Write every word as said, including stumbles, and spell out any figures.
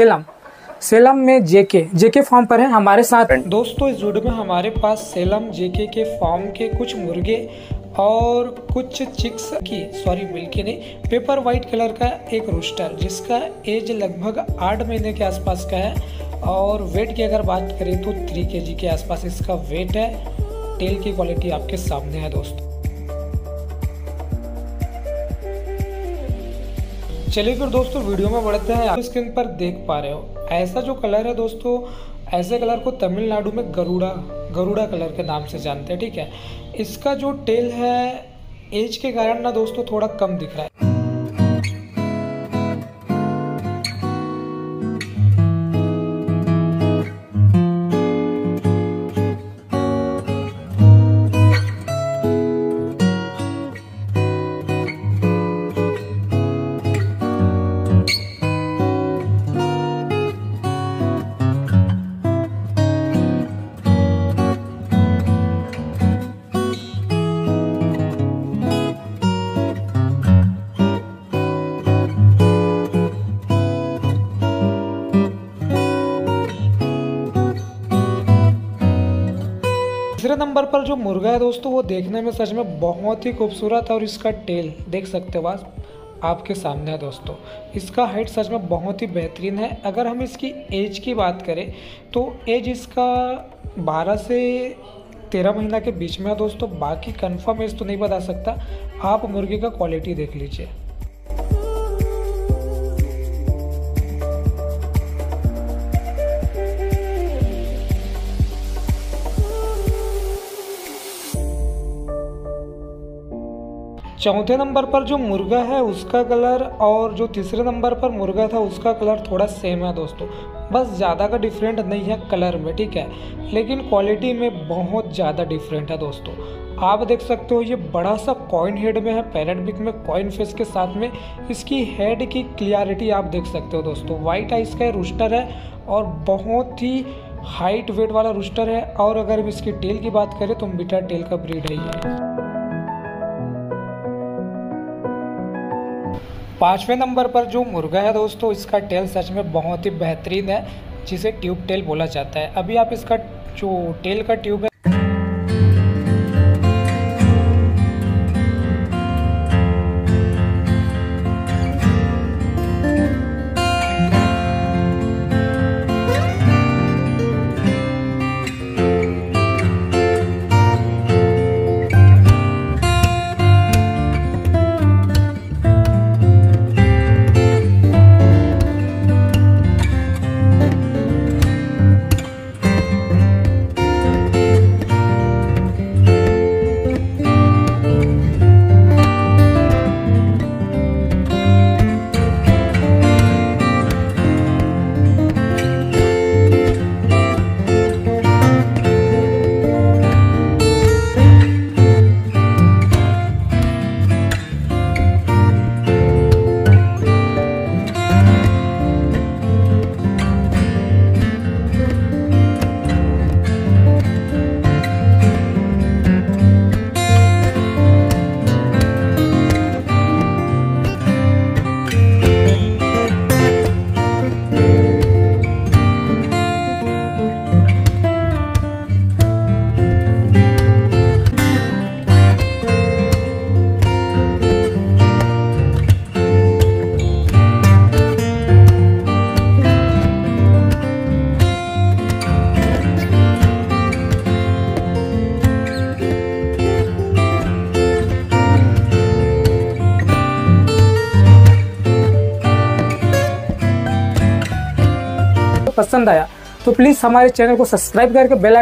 सेलम सेलम में जेके जेके फार्म पर है हमारे साथ। दोस्तों इस वीडियो में हमारे पास सेलम जेके के फार्म के कुछ मुर्गे और कुछ चिक्स की सॉरी मिल्की नहीं पेपर वाइट कलर का एक रूस्टर जिसका एज लगभग आठ महीने के आसपास का है और वेट की अगर बात करें तो थ्री के जी के आसपास इसका वेट है। टेल की क्वालिटी आपके सामने है दोस्तों। चलिए फिर दोस्तों वीडियो में बढ़ते हैं। आप स्क्रीन पर देख पा रहे हो ऐसा जो कलर है दोस्तों, ऐसे कलर को तमिलनाडु में गरुड़ा गरुड़ा कलर के नाम से जानते हैं, ठीक है। इसका जो टेल है एज के कारण ना दोस्तों थोड़ा कम दिख रहा है। तीसरे नंबर पर जो मुर्गा है दोस्तों वो देखने में सच में बहुत ही खूबसूरत है और इसका टेल देख सकते हो आप आपके सामने है दोस्तों। इसका हाइट सच में बहुत ही बेहतरीन है। अगर हम इसकी एज की बात करें तो एज इसका बारह से तेरह महीना के बीच में है दोस्तों। बाकी कंफर्म एज तो नहीं बता सकता, आप मुर्गे का क्वालिटी देख लीजिए। चौथे नंबर पर जो मुर्गा है उसका कलर और जो तीसरे नंबर पर मुर्गा था उसका कलर थोड़ा सेम है दोस्तों, बस ज़्यादा का डिफरेंट नहीं है कलर में, ठीक है, लेकिन क्वालिटी में बहुत ज़्यादा डिफरेंट है दोस्तों। आप देख सकते हो ये बड़ा सा कॉइन हेड में है, पैरेट बिक में कॉइन फेस के साथ में इसकी हेड की क्लियरिटी आप देख सकते हो दोस्तों। वाइट आइस का रूस्टर है और बहुत ही हाइट वेट वाला रूस्टर है। और अगर हम इसकी टेल की बात करें तो बीटा टेल का ब्रीड है ये। पांचवें नंबर पर जो मुर्गा है दोस्तों इसका टेल सच में बहुत ही बेहतरीन है जिसे ट्यूब टेल बोला जाता है। अभी आप इसका जो टेल का ट्यूब है पसंद आया तो प्लीज़ हमारे चैनल को सब्सक्राइब करके बेल